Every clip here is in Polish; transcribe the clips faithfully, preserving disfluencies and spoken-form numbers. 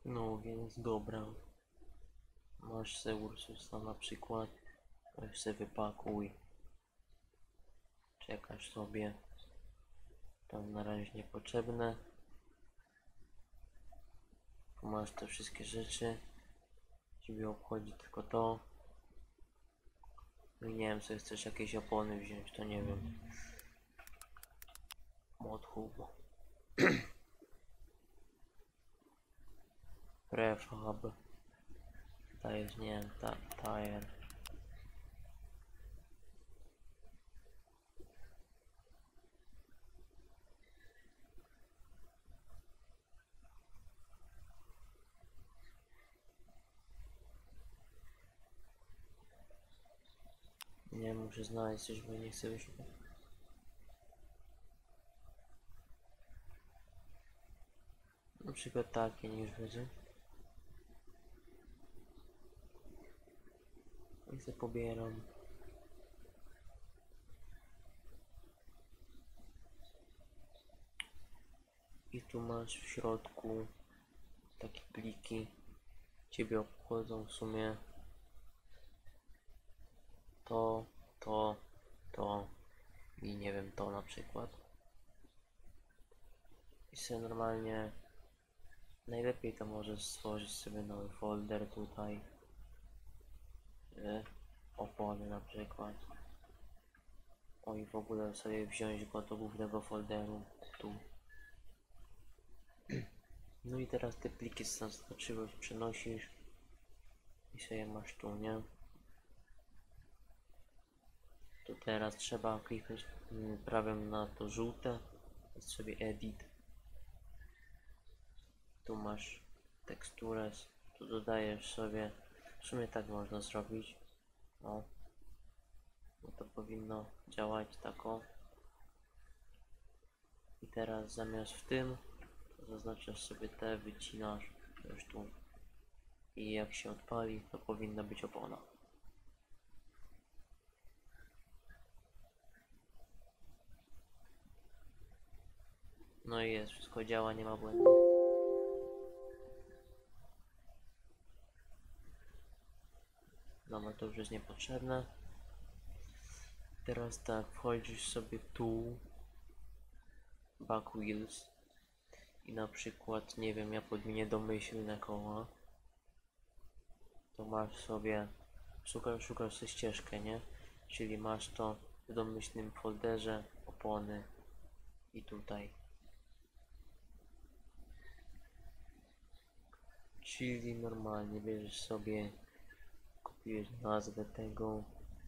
No więc dobra. Masz se Ursusa na przykład. Weź se wypakuj. Czekasz sobie. Tam na razie niepotrzebne. Tu masz te wszystkie rzeczy. Ciebie obchodzi tylko to. No i nie wiem, co chcesz jakieś opony wziąć, to nie wiem. Modhub. Prefab. Dajesz, nie wiem, ta, tire. Nie, muszę znaleźć coś, bo nie chcę już. Na przykład takie niż będzie. I sobie pobieram. I tu masz w środku takie pliki. Ciebie obchodzą w sumie to, to, to i nie wiem, to na przykład. I sobie normalnie najlepiej to możesz stworzyć sobie nowy folder tutaj. Yy, opony na przykład. O i w ogóle sobie wziąć go do głównego folderu tu. No i teraz te pliki zaznaczyłeś, przenosisz i sobie masz tu, nie? Tu teraz trzeba kliknąć prawym na to żółte, jest sobie edit. Tu masz teksturę, tu dodajesz sobie, w sumie tak można zrobić. No, no to powinno działać tak o. I teraz zamiast w tym, to zaznaczasz sobie te, wycinasz już tu. I jak się odpali, to powinna być opona. No i jest, wszystko działa, nie ma błędu. Dobra, to już jest niepotrzebne. Teraz tak, wchodzisz sobie tu, back wheels i na przykład, nie wiem, ja podmienię domyślne koła. To masz sobie, szukasz, szukasz sobie ścieżkę, nie? Czyli masz to w domyślnym folderze, opony i tutaj. Czyli normalnie bierzesz sobie, kopiujesz nazwę tego.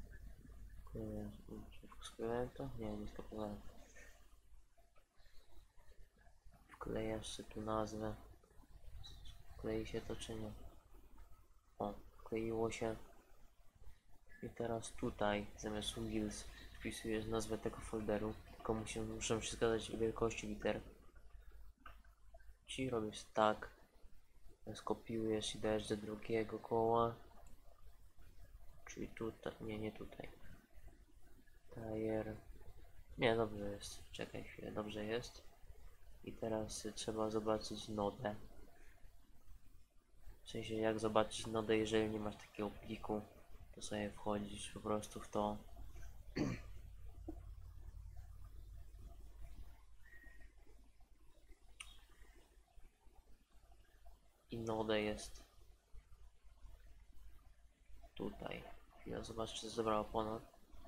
Sklepowałem to? Nie, nie sklepowałem. Wklejasz sobie tu nazwę. Klei się to czy nie? O, wkleiło się. I teraz tutaj, zamiast wheels, wpisujesz nazwę tego folderu. Tylko muszę, muszą się zgadzać wielkości liter. Czyli robisz tak. Skopiujesz i dajesz do drugiego koła. Czyli tutaj, nie, nie tutaj. Tire. Nie, dobrze jest. Czekaj chwilę, dobrze jest. I teraz trzeba zobaczyć nodę. W sensie jak zobaczyć nodę, jeżeli nie masz takiego pliku, to sobie wchodzisz po prostu w to. I nodę jest tutaj. Chwilę, zobacz, czy zebrała opona.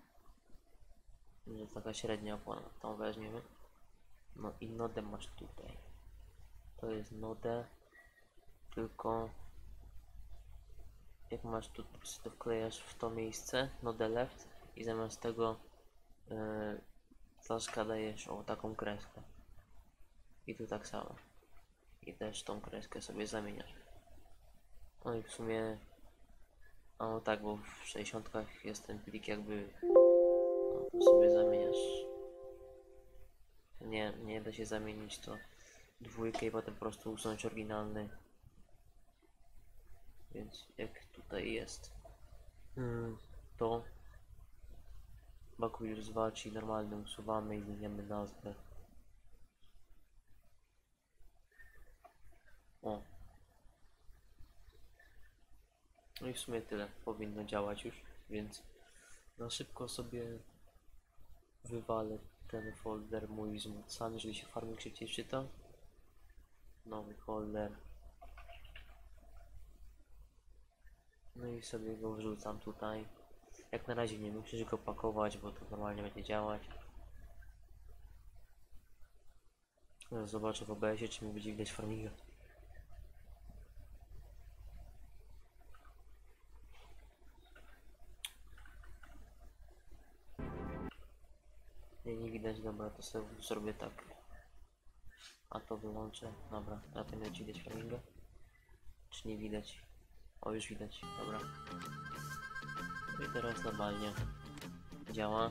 To taka średnia opona, tą weźmiemy. No i nodę masz tutaj. To jest nodę, tylko jak masz tu, to wklejasz w to miejsce, nodę left i zamiast tego yy, flaszka dajesz o taką kreskę. I tu tak samo. I też tą kreskę sobie zamieniasz. No i w sumie, no tak, bo w sześćdziesiątkach jest ten plik jakby, no to sobie zamieniasz. Nie, nie da się zamienić to dwójkę i potem po prostu usunąć oryginalny. Więc jak tutaj jest hmm, to Backwheels dwa, czyli normalny usuwamy i zmieniamy nazwę. O, No i w sumie tyle. Powinno działać już, więc na szybko sobie wywalę ten folder mój wzmocniony, żeby się farming szybciej czytał. Nowy folder. No i sobie go wrzucam tutaj. Jak na razie nie musisz go pakować, bo to normalnie będzie działać. Teraz zobaczę w O B S-ie, czy mi będzie widać farminga. Nie, nie widać, dobra, to sobie zrobię tak. A to wyłączę, dobra, na tym będzie widać farminga. Czy nie widać? O, już widać, dobra. I teraz normalnie działa.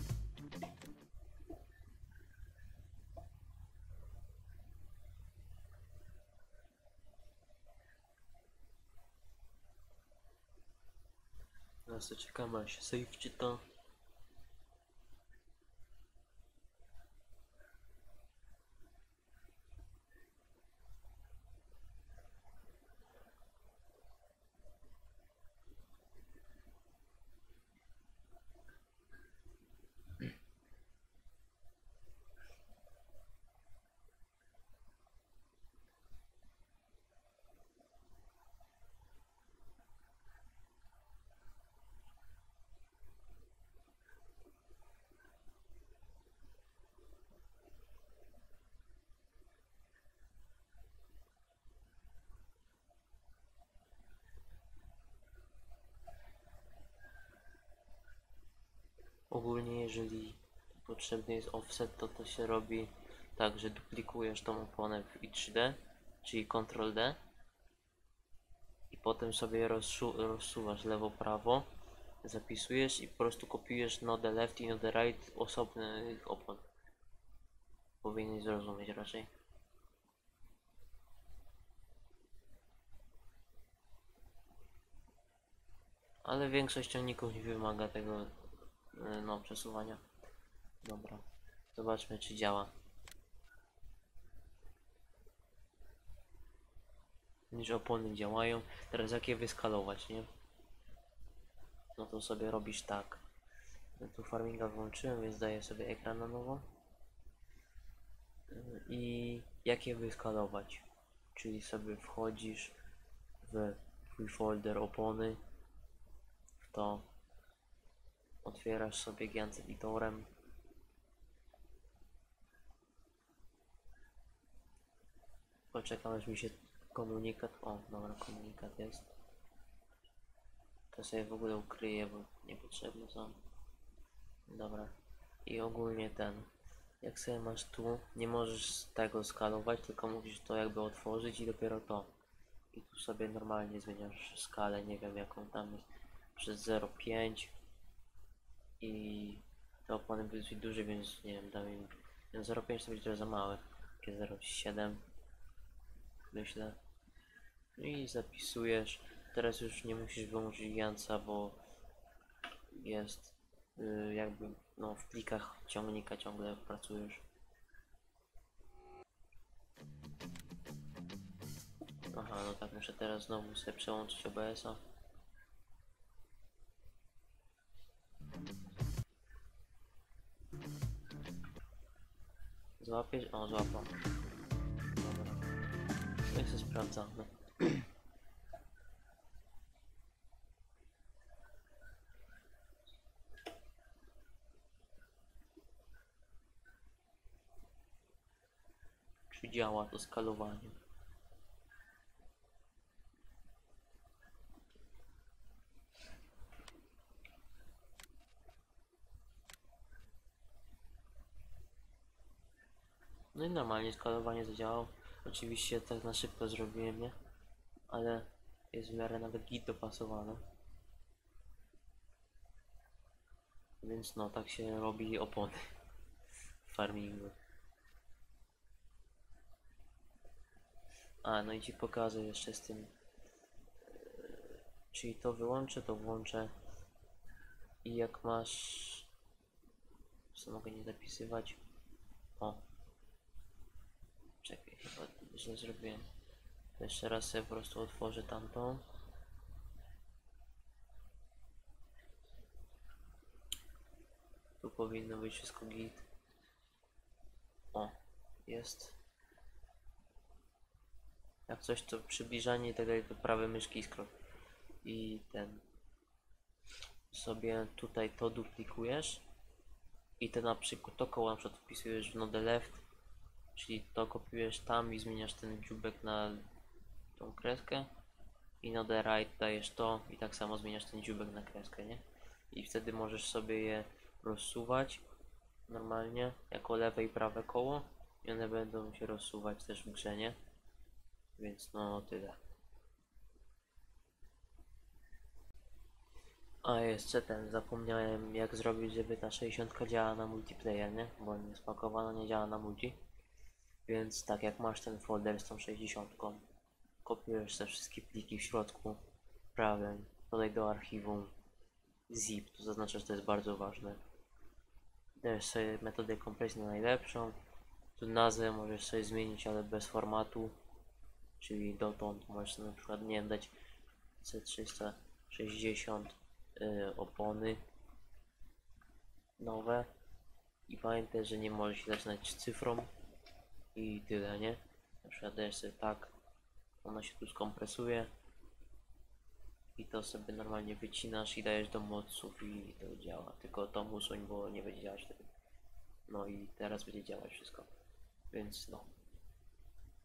Teraz to czekamy, aż się save czyta. Ogólnie jeżeli potrzebny jest offset, to to się robi tak, że duplikujesz tą oponę w I trzy D, czyli kontrol D i potem sobie rozsu rozsuwasz lewo-prawo, zapisujesz i po prostu kopiujesz node left i node right osobnych opon. Powinieneś zrozumieć raczej. Ale większość ciągników nie wymaga tego no, przesuwania. Dobra, zobaczmy czy działa. Niż opony działają. Teraz jak je wyskalować, nie? No to sobie robisz tak. Ja tu farminga włączyłem, więc daję sobie ekran na nowo. I jak je wyskalować? Czyli sobie wchodzisz w twój folder opony, w to otwierasz sobie Giant editorem. Poczekam aż mi się komunikat, o dobra, komunikat jest. To sobie w ogóle ukryję, bo niepotrzebne są. Dobra. I ogólnie ten, jak sobie masz tu, nie możesz tego skalować, tylko musisz to jakby otworzyć i dopiero to. I tu sobie normalnie zmieniasz skalę, nie wiem jaką tam jest, przez zero przecinek pięć. I te opony były dosyć duże, więc nie wiem, dam im zero przecinek pięć to będzie trochę za małe. Takie zero przecinek siedem myślę. I zapisujesz. Teraz już nie musisz wyłączyć Giantsa, bo jest yy, jakby no, w plikach ciągnika ciągle pracujesz. Aha, no tak, muszę teraz znowu sobie przełączyć O B S-a. Złapiesz? O, złapał. Dobra. No i się sprawdzamy. Czy działa to skalowanie? No i normalnie skalowanie zadziałało. Oczywiście tak na szybko zrobiłem, nie? Ale jest w miarę nawet git dopasowane. Więc no, tak się robi opony w farmingu. A, no i ci pokażę jeszcze z tym. Czyli to wyłączę, to włączę. I jak masz... Co mogę nie zapisywać? O. Czekaj, chyba źle zrobiłem. To jeszcze raz sobie po prostu otworzę tamtą. Tu powinno być wszystko git. O, jest. Jak coś to przybliżanie i tak dalej, to prawy myszki skrót. I ten sobie tutaj to duplikujesz i te na przykład to koło na przykład wpisujesz w node left, czyli to kopiujesz tam i zmieniasz ten dziubek na tą kreskę i node right dajesz to i tak samo zmieniasz ten dziubek na kreskę, nie? I wtedy możesz sobie je rozsuwać normalnie jako lewe i prawe koło i one będą się rozsuwać też w grze, nie? Więc no tyle. A jeszcze ten, zapomniałem jak zrobić, żeby ta sześćdziesiąt działa na multiplayer, nie? Bo nie spakowana, nie działa na multi. Więc tak jak masz ten folder z tą sześćdziesiąt, kopiujesz te wszystkie pliki w środku prawym, dodaj do archiwum zip, to zaznacza, że to jest bardzo ważne. Dajesz sobie metodę kompresji na najlepszą. Tu nazwę możesz sobie zmienić, ale bez formatu, czyli dotąd możesz na przykład, nie wiem, dać C trzysta sześćdziesiąt yy, opony nowe i pamiętaj, że nie możesz się zaczynać cyfrą i tyle, nie? Na przykład dajesz sobie tak, ona się tu skompresuje i to sobie normalnie wycinasz i dajesz do moców i to działa, tylko to usuń, bo nie będzie działać wtedy. No i teraz będzie działać wszystko, więc no.